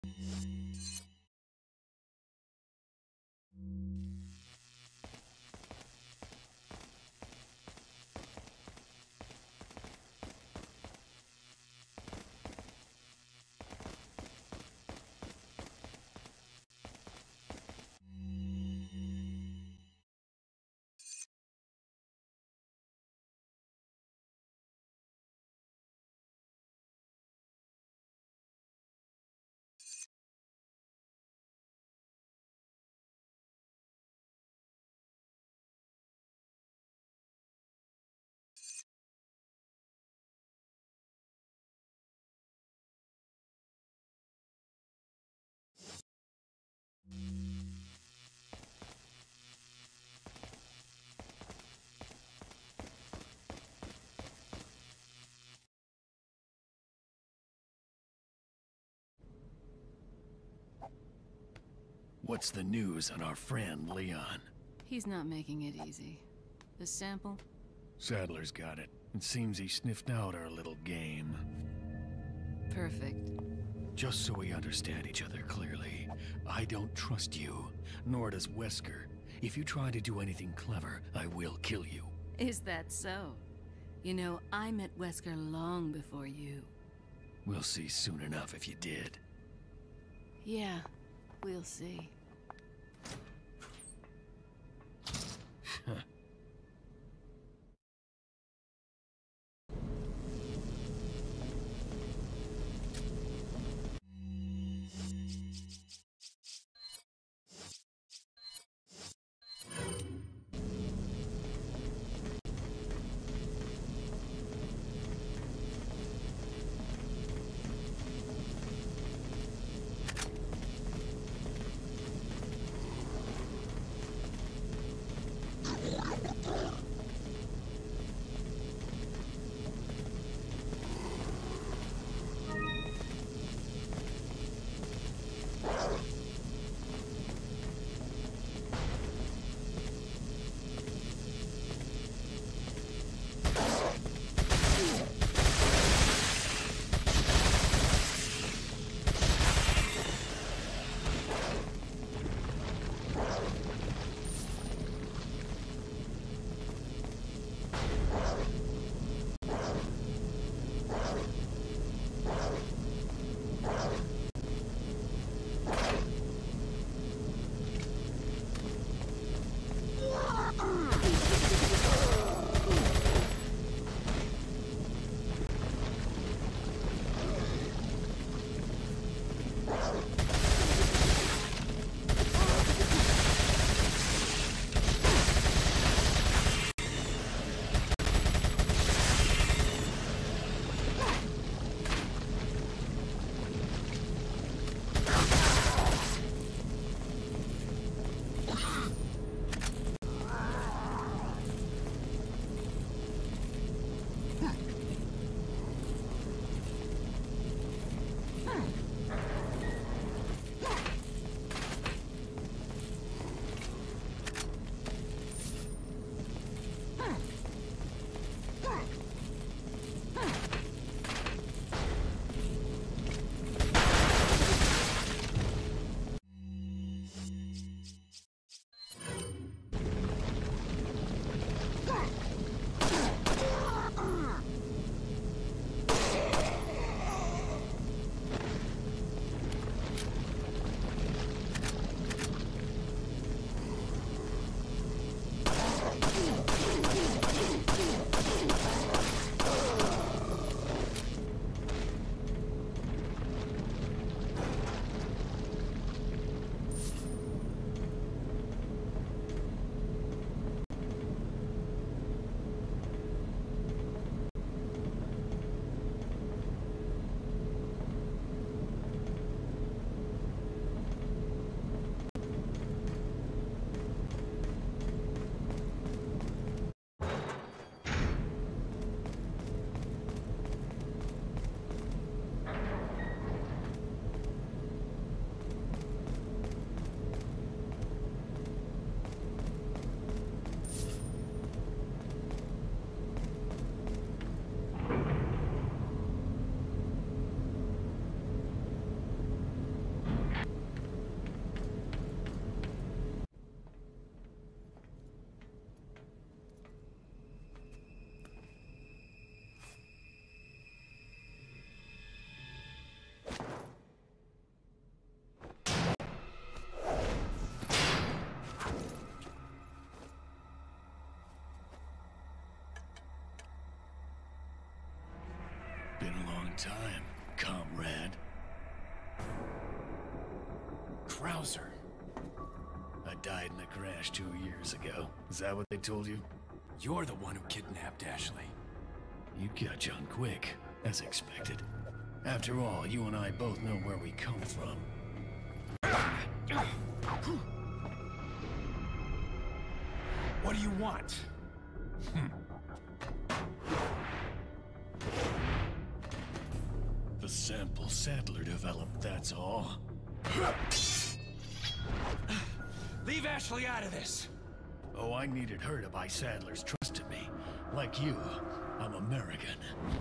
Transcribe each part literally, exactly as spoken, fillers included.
What's the news on our friend, Leon? He's not making it easy. The sample? Sadler's got it. It seems he sniffed out our little game. Perfect. Just so we understand each other clearly, I don't trust you, nor does Wesker. If you try to do anything clever, I will kill you. Is that so? You know, I met Wesker long before you. We'll see soon enough if you did. Yeah, we'll see. time, comrade. Krauser. I died in a crash two years ago. Is that what they told you? You're the one who kidnapped Ashley. You catch on quick, as expected. After all, you and I both know where we come from. What do you want? The sample Sadler developed, that's all. Leave Ashley out of this! Oh, I needed her to buy Sadler's trust in me. Like you, I'm American.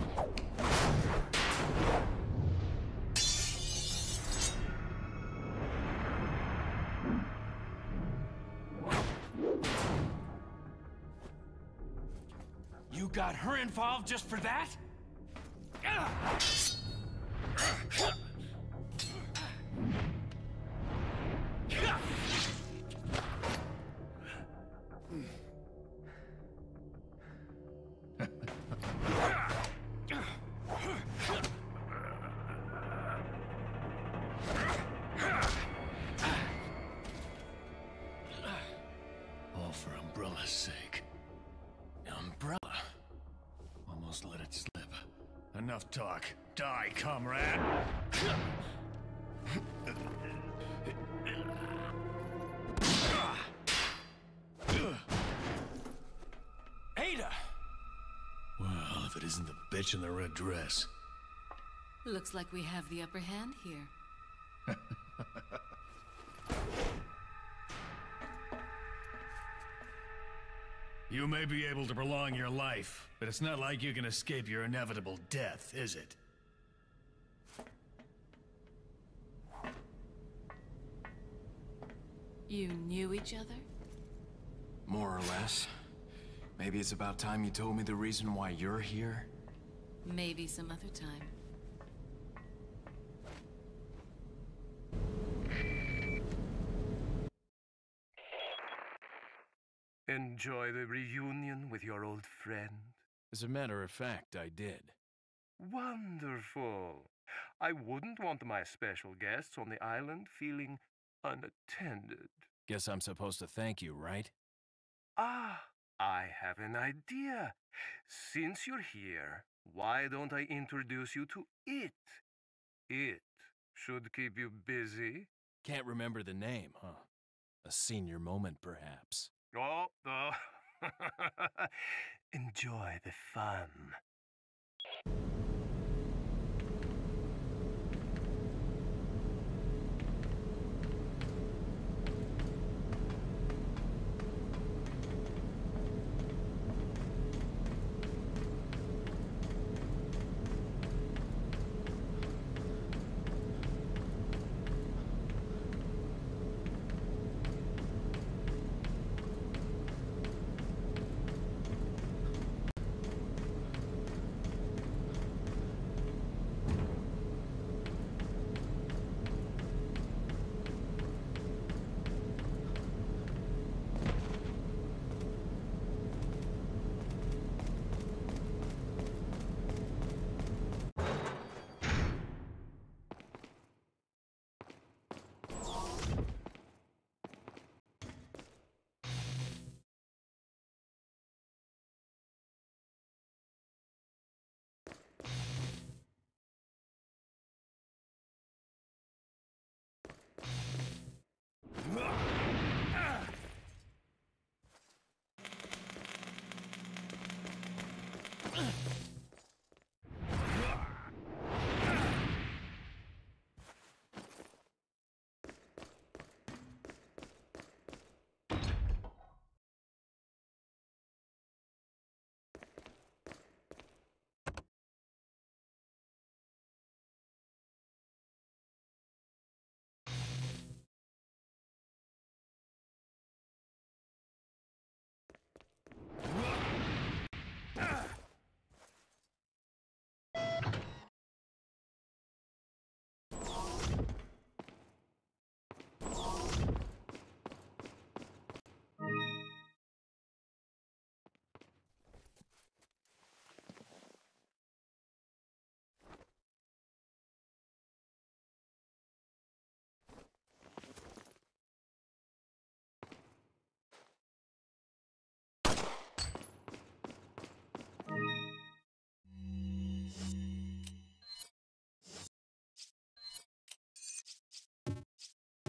You got her involved just for that? All for Umbrella's sake. Umbrella? Almost let it slip. Enough talk. Die, comrade! Ada! Well, if it isn't the bitch in the red dress. Looks like we have the upper hand here. You may be able to prolong your life, but it's not like you can escape your inevitable death, is it? You knew each other? More or less. Maybe it's about time you told me the reason why you're here. Maybe some other time. Enjoy the reunion with your old friend? As a matter of fact, I did. Wonderful. I wouldn't want my special guests on the island feeling unattended. Guess I'm supposed to thank you, right? Ah, I have an idea. Since you're here, why don't I introduce you to it? It should keep you busy. Can't remember the name, huh? A senior moment, perhaps. Oh, oh. Enjoy the fun.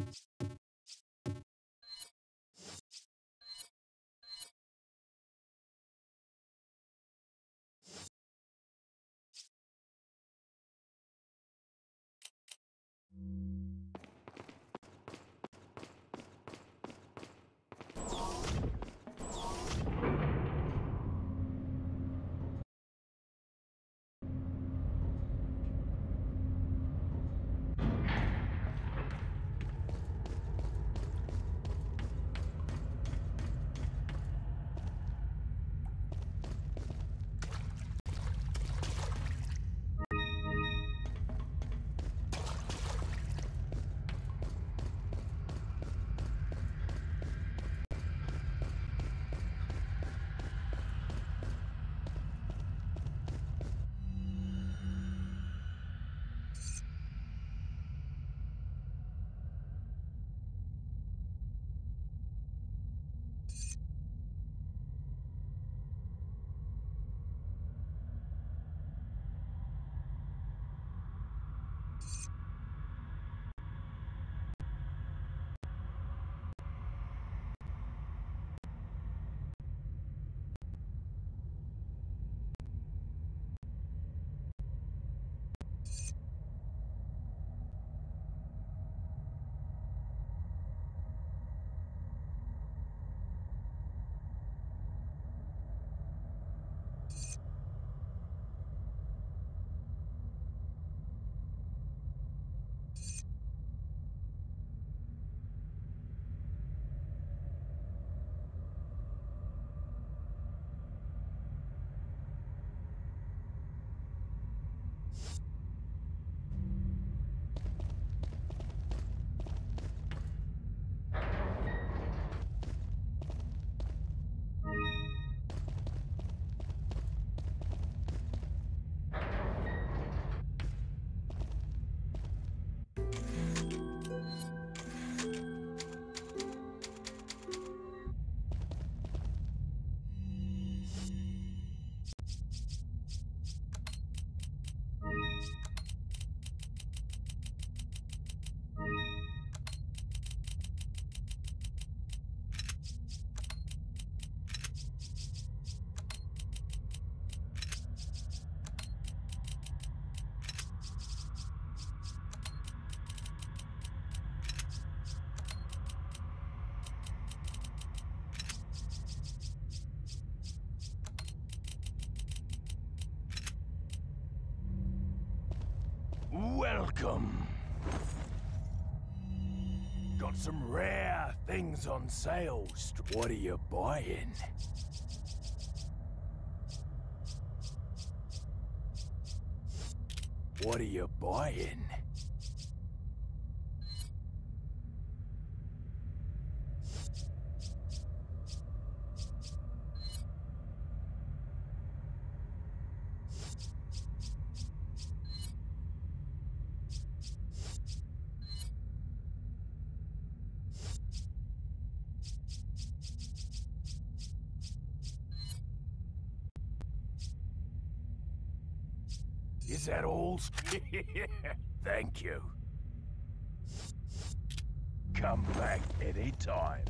Welcome. Got some rare things on sale. What are you buying? What are you buying? Is that all? Thank you. Come back anytime.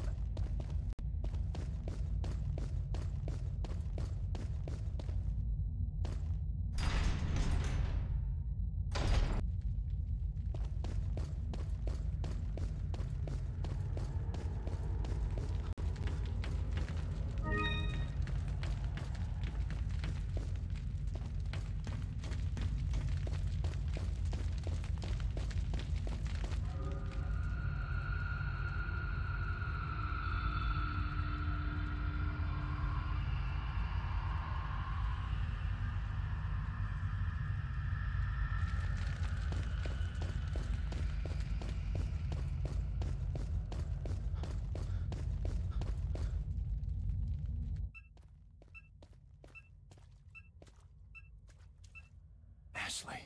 Ashley.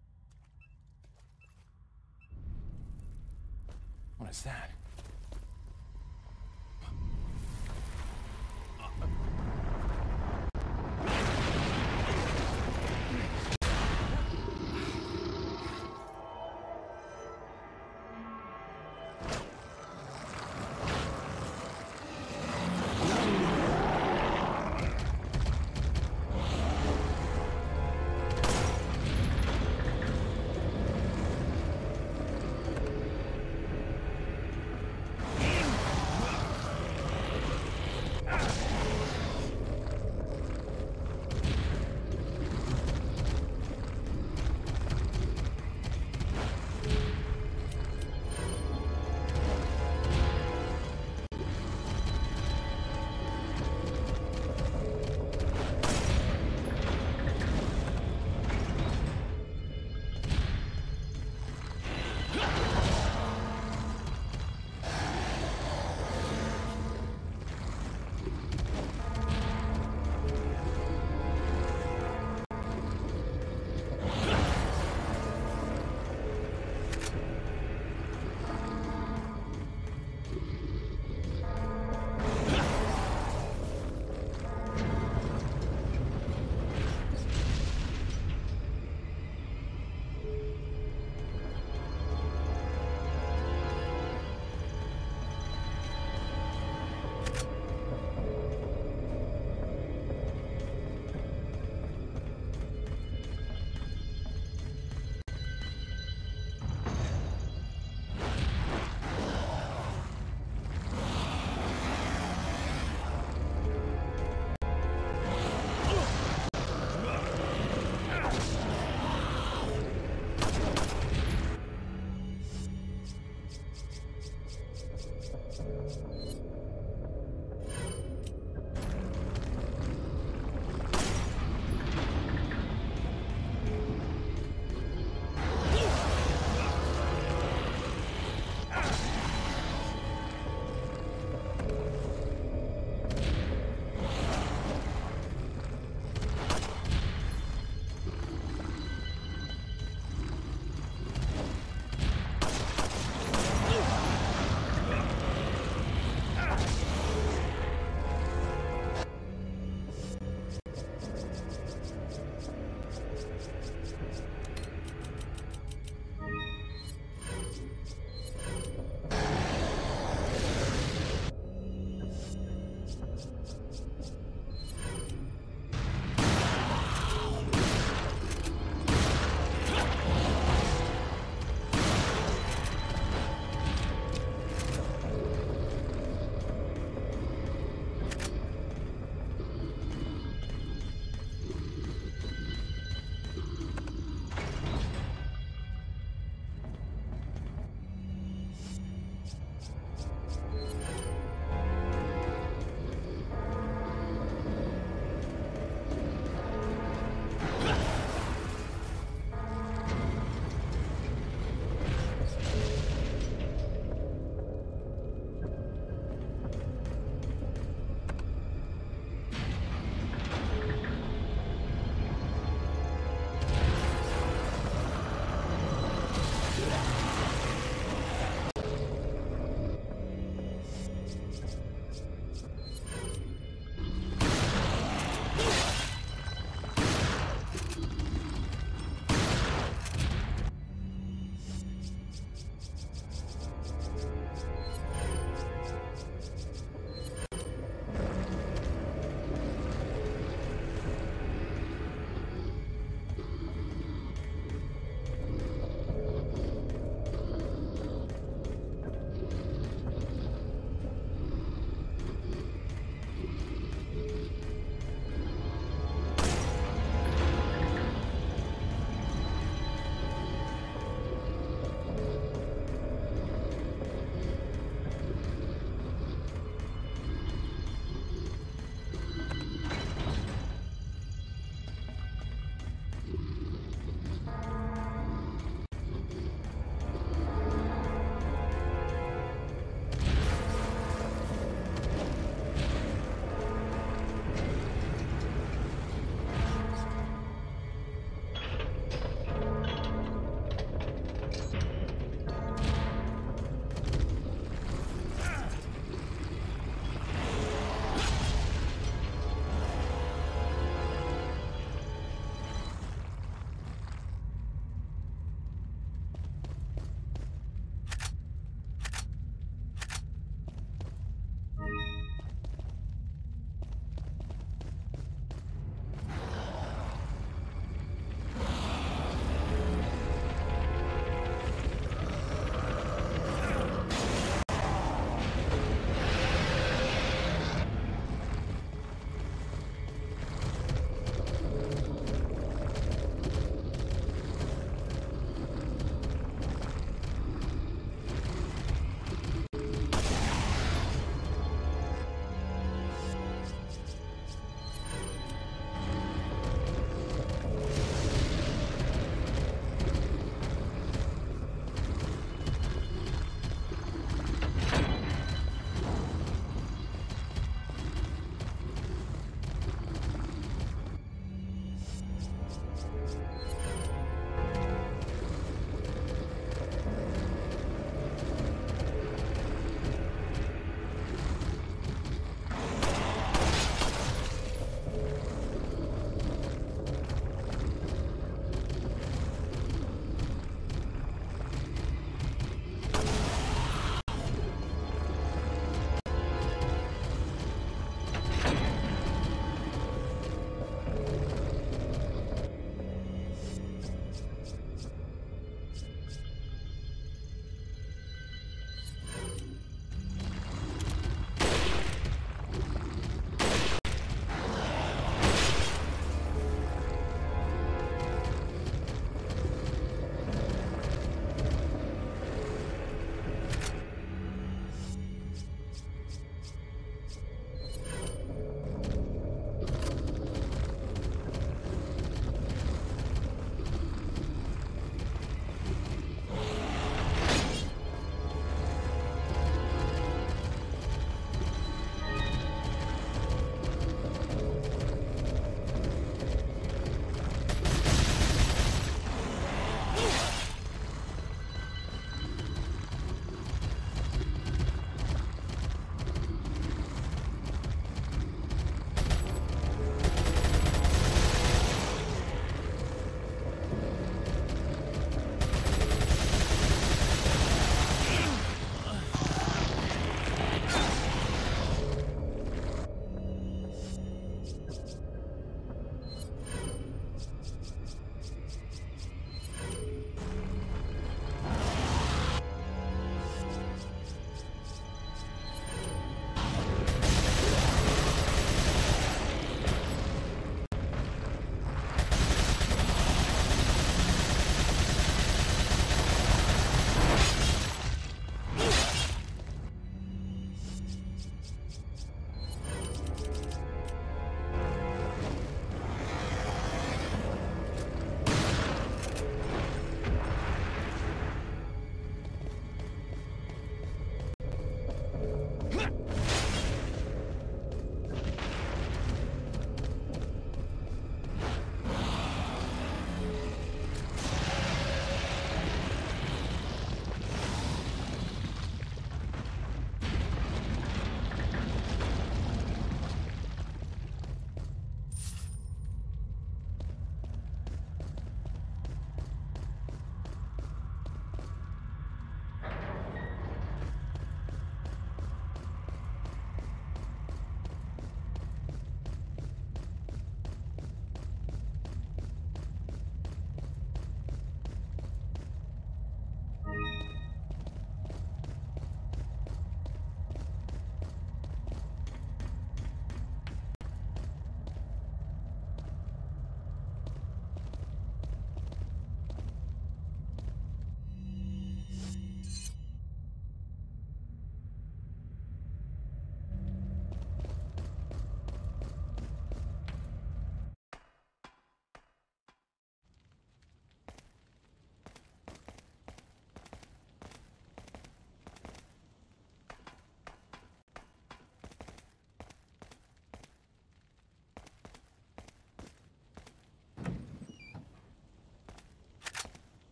What is that?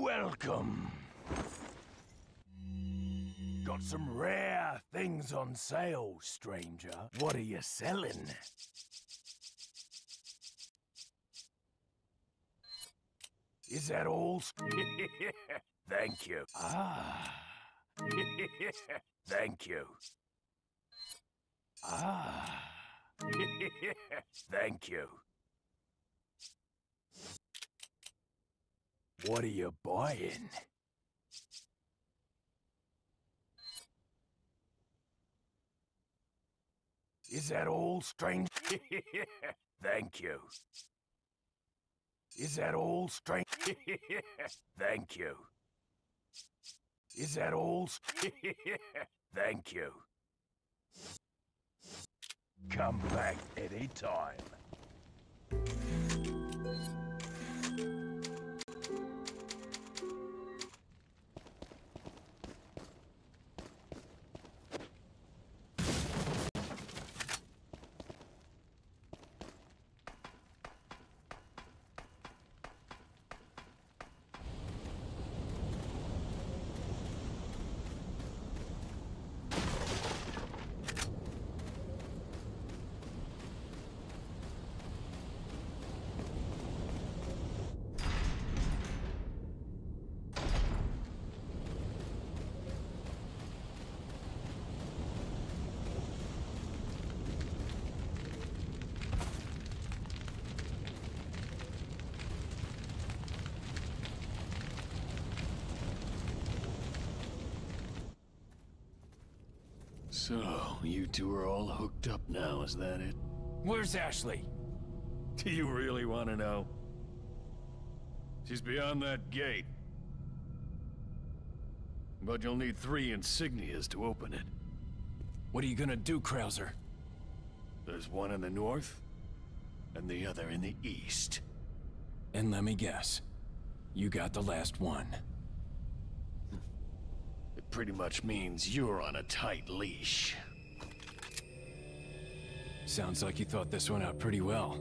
Welcome. Got some rare things on sale, stranger. What are you selling? Is that all? Thank you. Ah. Thank you. Ah. Thank you. What are you buying? Is that all, strange? Thank you. Is that all, strange? Thank you. Is that all? Thank you. Come back any time. So, you two are all hooked up now, is that it? Where's Ashley? Do you really want to know? She's beyond that gate. But you'll need three insignias to open it. What are you gonna do, Krauser? There's one in the north, and the other in the east. And let me guess, you got the last one. It pretty much means you're on a tight leash. Sounds like you thought this one out pretty well.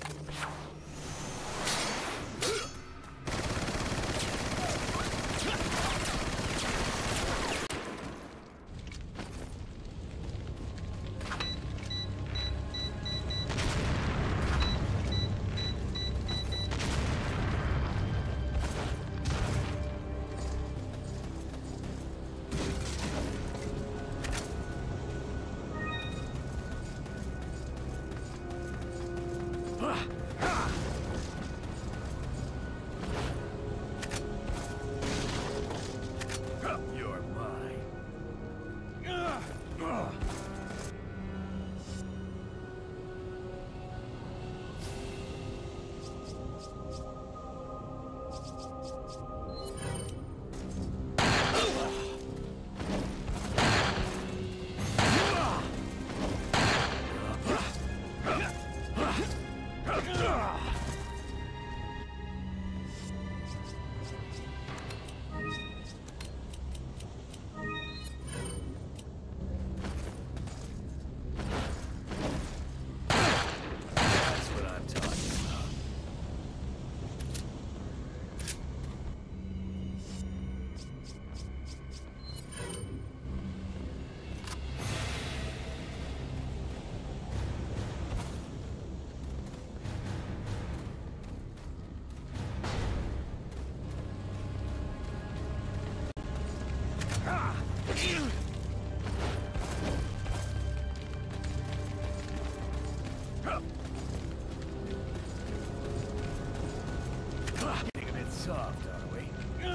Getting a bit soft, are we?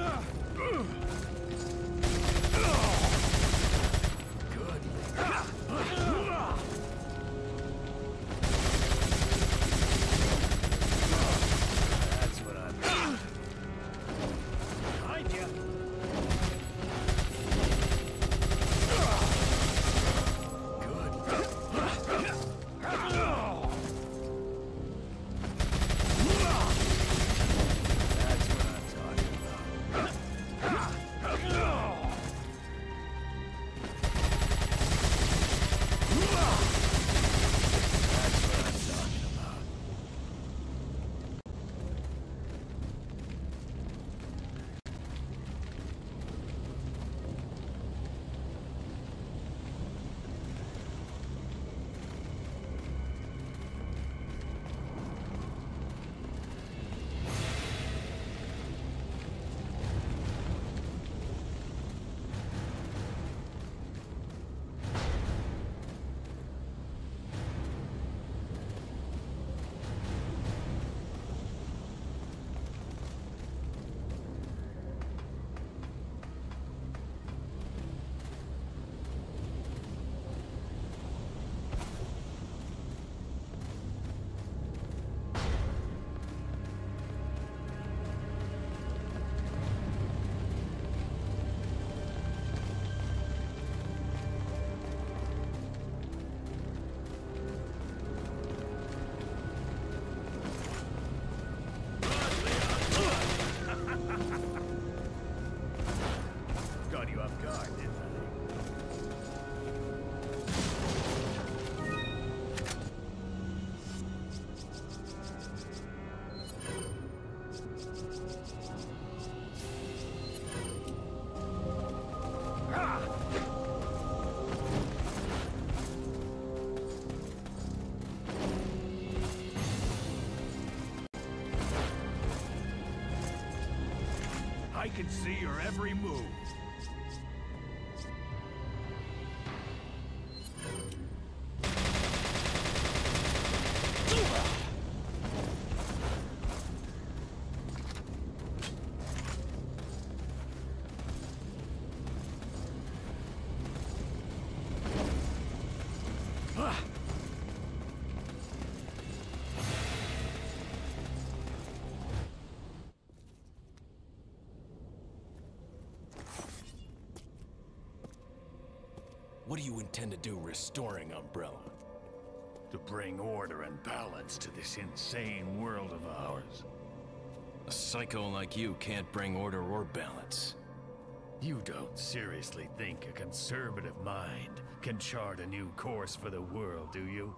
Good. That's what I'm doing. Behind you. That's what I'm talking I can see your every move. What do you intend to do restoring Umbrella? To bring order and balance to this insane world of ours. A psycho like you can't bring order or balance. You don't seriously think a conservative mind can chart a new course for the world, do you?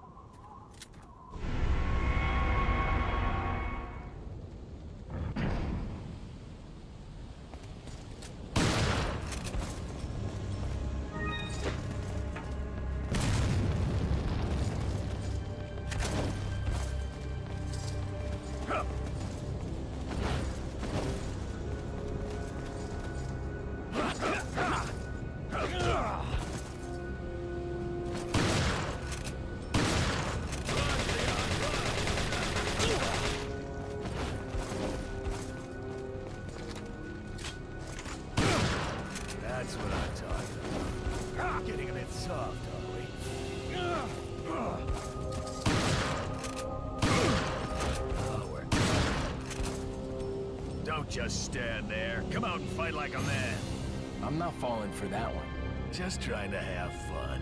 That's what I'm talking about. Getting a bit soft, are we? Oh, we're... Don't just stand there. Come out and fight like a man. I'm not falling for that one. Just trying to have fun.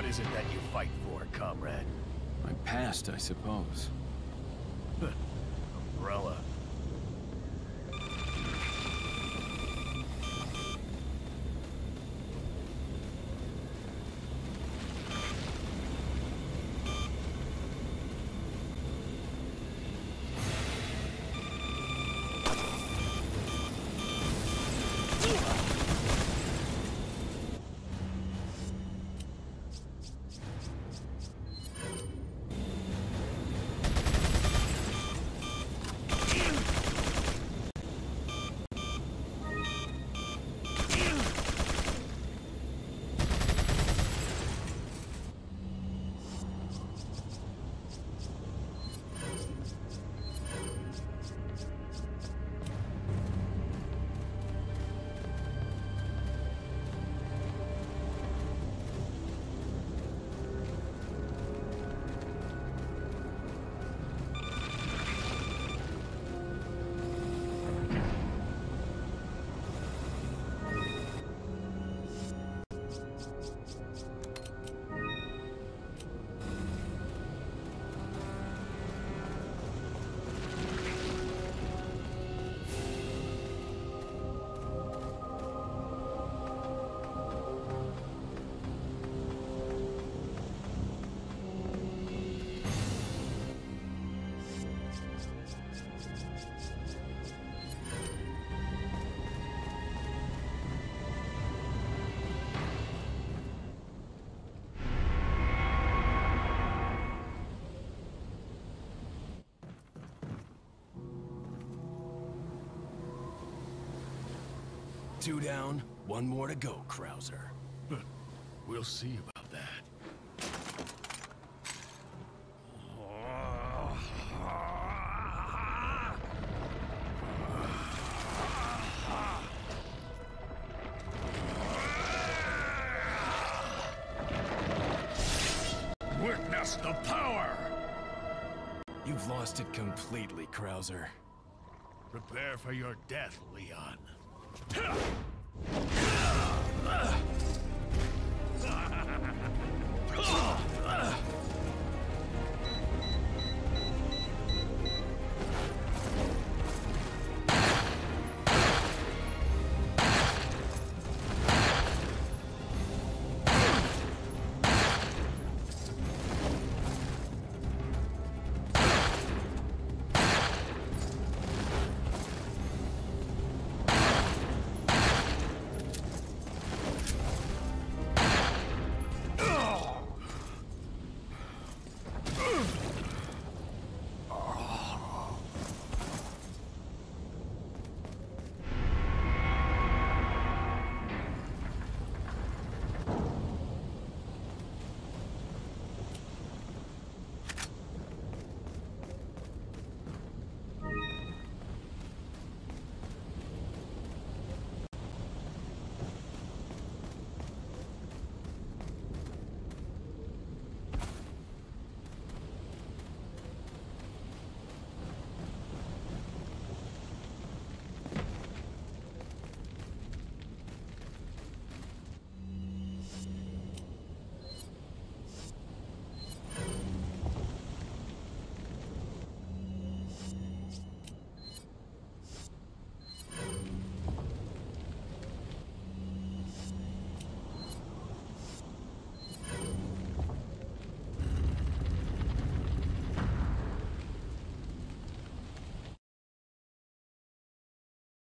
is it that you fight for, comrade? My past, I suppose. Umbrella. Two down, one more to go, Krauser. We'll see about that. Witness the power! You've lost it completely, Krauser. Prepare for your death, Leon.